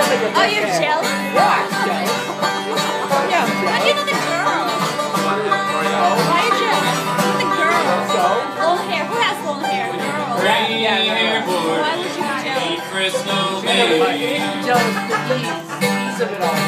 Oh, you're jealous? Yeah, I'm jealous. Yeah, I'm How do you know the girl? Why are you jealous? The girl. So? Long hair. Who has long hair? Girl. Why would you be jealous? jealous for the ease of it all.